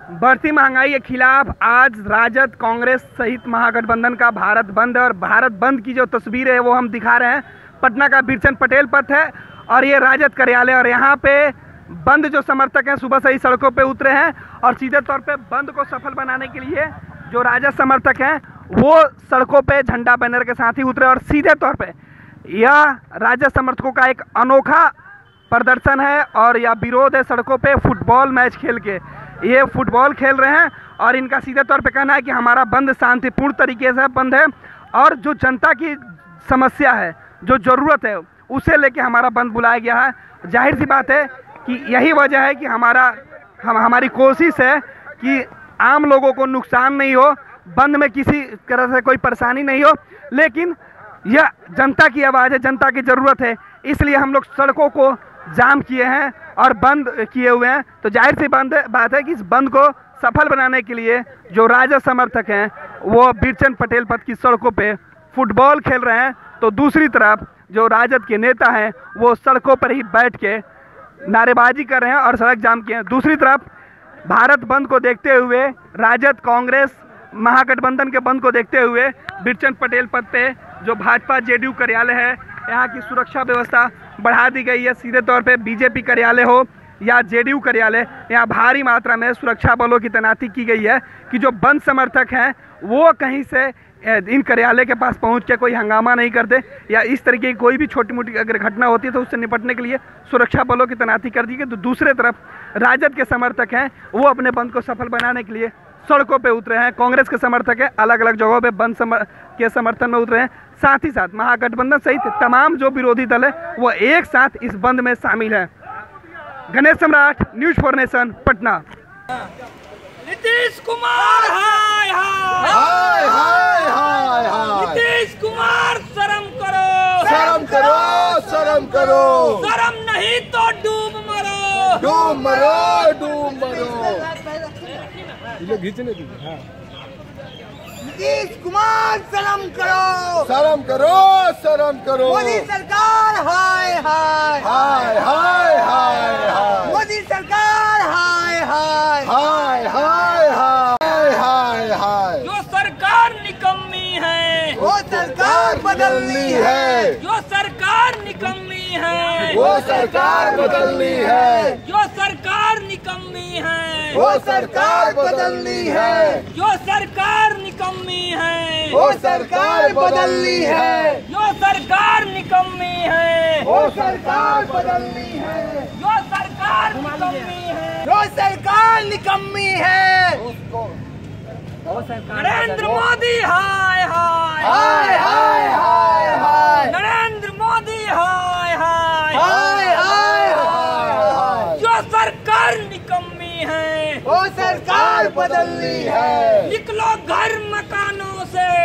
बढ़ती महंगाई के खिलाफ आज राजद कांग्रेस सहित महागठबंधन का भारत बंद है और भारत बंद की जो तस्वीर है वो हम दिखा रहे हैं। पटना का बिरचन पटेल पथ है और ये राजद कार्यालय और यहाँ पे बंद जो समर्थक हैं सुबह से ही सड़कों पे उतरे हैं और सीधे तौर पे बंद को सफल बनाने के लिए जो राजद समर्थक हैं वो सड़कों पे झंडा बैनर के साथ ही उतरे और सीधे तौर पे यह राजद समर्थकों का एक अनोखा प्रदर्शन है और यह विरोध है सड़कों पे फुटबॉल मैच खेल के। ये फुटबॉल खेल रहे हैं और इनका सीधे तौर पे कहना है कि हमारा बंद शांतिपूर्ण तरीके से बंद है और जो जनता की समस्या है, जो ज़रूरत है, उसे लेके हमारा बंद बुलाया गया है। जाहिर सी बात है कि यही वजह है कि हमारी कोशिश है कि आम लोगों को नुकसान नहीं हो, बंद में किसी तरह से कोई परेशानी नहीं हो, लेकिन यह जनता की आवाज़ है, जनता की ज़रूरत है, इसलिए हम लोग सड़कों को जाम किए हैं और बंद किए हुए हैं। तो जाहिर सी बात है कि इस बंद को सफल बनाने के लिए जो राजद समर्थक हैं वो बिरचन पटेल पथ की सड़कों पे फुटबॉल खेल रहे हैं, तो दूसरी तरफ जो राजद के नेता हैं वो सड़कों पर ही बैठ के नारेबाजी कर रहे हैं और सड़क जाम किए हैं। दूसरी तरफ भारत बंद को देखते हुए, राजद कांग्रेस महागठबंधन के बंद को देखते हुए बिरचन पटेल पथ पे जो भाजपा जेडीयू कार्यालय है यहाँ की सुरक्षा व्यवस्था बढ़ा दी गई है। सीधे तौर पे बीजेपी कार्यालय हो या जेडीयू कार्यालय, यहाँ भारी मात्रा में सुरक्षा बलों की तैनाती की गई है कि जो बंद समर्थक हैं वो कहीं से इन कार्यालय के पास पहुंच के कोई हंगामा नहीं करते या इस तरीके की कोई भी छोटी मोटी अगर घटना होती है तो उससे निपटने के लिए सुरक्षा बलों की तैनाती कर दी गई। तो दूसरे तरफ राजद के समर्थक हैं वो अपने बंद को सफल बनाने के लिए सड़कों पे उतरे हैं। कांग्रेस के समर्थक है अलग अलग जगहों पे बंद के समर्थन में उतरे हैं। साथ ही साथ महागठबंधन सहित तमाम जो विरोधी दल है वो एक साथ इस बंद में शामिल है। Ganesh Samrat, news for nation, Patna. Nitish Kumar हाय हाय हाय हाय हाय हाय। नीतीश कुमार शर्म करो, शर्म करो, शर्म करो, शर्म नहीं तो डूब मरो, डूब मरो, डूब मरो। घींचने दीजिए। हाँ। नीतीश कुमार शर्म करो, शर्म करो, शर्म करो। मोदी सरकार हाय हाय हाय हाय हाय हाय। मोदी सरकार हाय हाय हाय हाय हाय हाय हाय। जो सरकार निकम्मी है वो सरकार बदलनी है, जो सरकार निकम्मी है वो सरकार बदलनी है, जो सरकार निकम्मी है वो सरकार बदलनी है, जो सरकार निकम्मी है वो सरकार बदलनी है, जो सरकार निकम्मी है वो सरकार बदलनी है, जो सरकार निकम्मी है जो सरकार निकम्मी है। नरेंद्र मोदी हाय हाय हाय हाय हाय हाय। नरेंद्र मोदी हाय हाय हाय हाय हाय। जो सरकार निकम्मी है वो सरकार बदलनी है। निकलो घर मकानों से।